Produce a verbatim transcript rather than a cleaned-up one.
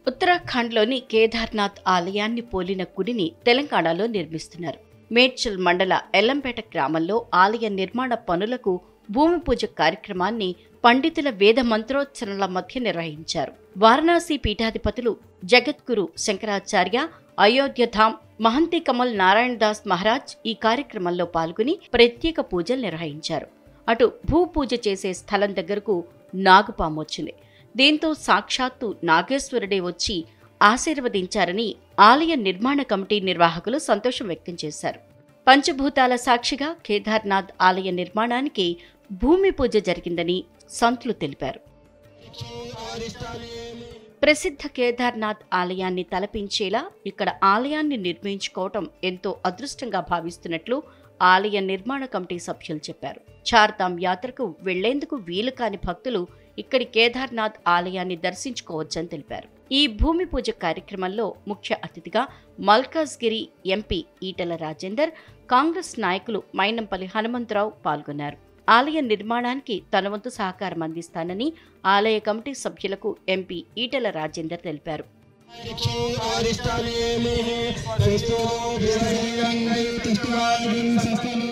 ఉత్తరాఖండ్లోని కేదార్నాథ్ ఆలయాన్ని పోలిన గుడిని తెలంగాణలో నిర్మిస్తున్నారు. మేడ్చల్ మండల ఎల్లంపేట గ్రామంలో ఆలయ నిర్మాణ పనులకు భూమి పూజ కార్యక్రమాన్ని పండితుల వేద మంత్రోచ్చరణల మధ్య నిర్వహించారు. వారణాసి పీఠాధిపతులు జగద్గురు శంకరాచార్య, అయోధ్యధామ్ మహంతి కమల్ నారాయణ దాస్ మహారాజ్ ఈ కార్యక్రమంలో పాల్గొని ప్రత్యేక పూజలు నిర్వహించారు. అటు భూ పూజ చేసే స్థలం దగ్గరకు నాగుపాము వచ్చింది. దీంతో సాక్షాత్తు నాగేశ్వరుడే వచ్చి ఆశీర్వదించారని ఆలయ నిర్మాణ కమిటీ నిర్వాహకులు సంతోషం వ్యక్తం చేశారు. పంచభూతాల సాక్షిగా కేదార్నాథ్ ఆలయ నిర్మాణానికి భూమి పూజ జరిగిందని సంతులు తెలిపారు. ప్రసిద్ధ కేదార్నాథ్ ఆలయాన్ని తలపించేలా ఇక్కడ ఆలయాన్ని నిర్మించుకోవటం ఎంతో అదృష్టంగా భావిస్తున్నట్లు ఆలయ నిర్మాణ కమిటీ సభ్యులు చెప్పారు. చార్ధామ్ యాత్రకు వెళ్లేందుకు వీలు కాని భక్తులు ఇక్కడి కేదార్నాథ్ ఆలయాన్ని దర్శించుకోవచ్చని తెలిపారు. ఈ భూమి పూజ కార్యక్రమంలో ముఖ్య అతిథిగా మల్కాజ్గిరి ఎంపీ ఈటెల రాజేందర్, కాంగ్రెస్ నాయకులు మైనంపల్లి హనుమంతరావు పాల్గొన్నారు. ఆలయ నిర్మాణానికి తన వంతు సహకారం అందిస్తానని ఆలయ కమిటీ సభ్యులకు ఎంపీ ఈటెల రాజేందర్ తెలిపారు. Aristotle